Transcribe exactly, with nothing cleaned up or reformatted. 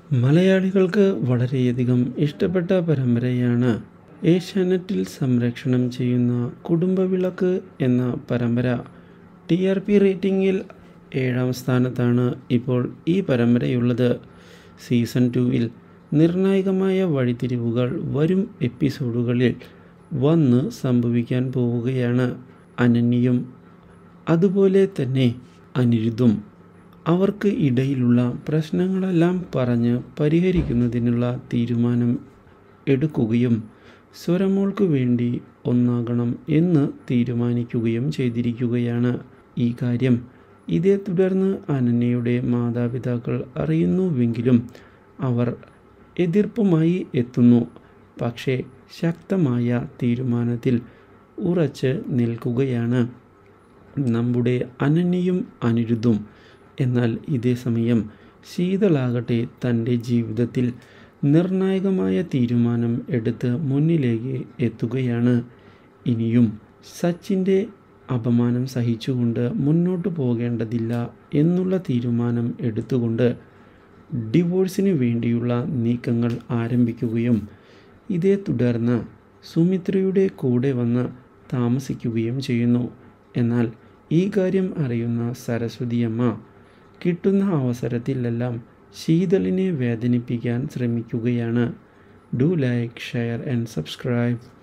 മലയാളികൾക്ക് വളരെയധികം ഇഷ്ടപ്പെട്ട പരമ്പരയാണ് ഏഷ്യാനെറ്റിൽ സംപ്രേഷണം ചെയ്യുന്ന കുടുംബവിളക്ക് എന്ന പരമ്പര. ടി ആർ പി റേറ്റിംഗിൽ ഏഴാം സ്ഥാനത്താണ് ഇപ്പോൾ ഈ പരമ്പരയുള്ളത്. സീസൺ ടുവിൽ നിർണായകമായ വഴിത്തിരിവുകൾ വരും എപ്പിസോഡുകളിൽ വന്ന് സംഭവിക്കാൻ പോവുകയാണ്. അനന്യയും അതുപോലെ തന്നെ അനിരുദ്ധും അവർക്ക് ഇടയിലുള്ള പ്രശ്നങ്ങളെല്ലാം പറഞ്ഞ് പരിഹരിക്കുന്നതിനുള്ള തീരുമാനം എടുക്കുകയും സ്വരമോൾക്ക് വേണ്ടി ഒന്നാകണം എന്ന് തീരുമാനിക്കുകയും ചെയ്തിരിക്കുകയാണ്. ഈ കാര്യം ഇതേ തുടർന്ന് അനന്യയുടെ മാതാപിതാക്കൾ അറിയുന്നുവെങ്കിലും അവർ എതിർപ്പുമായി എത്തുന്നു. പക്ഷേ ശക്തമായ തീരുമാനത്തിൽ ഉറച്ച് നിൽക്കുകയാണ് നമ്മുടെ അനന്യയും അനിരുദ്ധും. എന്നാൽ ഇതേ സമയം ശീതളാകട്ടെ തൻ്റെ ജീവിതത്തിൽ നിർണായകമായ തീരുമാനം എടുത്ത് മുന്നിലേക്ക് എത്തുകയാണ്. ഇനിയും സച്ചിൻ്റെ അപമാനം സഹിച്ചുകൊണ്ട് മുന്നോട്ട് പോകേണ്ടതില്ല എന്നുള്ള തീരുമാനം എടുത്തുകൊണ്ട് ഡിവോഴ്സിന് വേണ്ടിയുള്ള നീക്കങ്ങൾ ആരംഭിക്കുകയും ഇതേ തുടർന്ന് സുമിത്രയുടെ കൂടെ വന്ന് താമസിക്കുകയും ചെയ്യുന്നു. എന്നാൽ ഈ കാര്യം അറിയുന്ന സരസ്വതിയമ്മ കിട്ടുന്ന അവസരത്തിലെല്ലാം ശീതളിനെ വേദനിപ്പിക്കാൻ ശ്രമിക്കുകയാണ്. Do like, share and subscribe.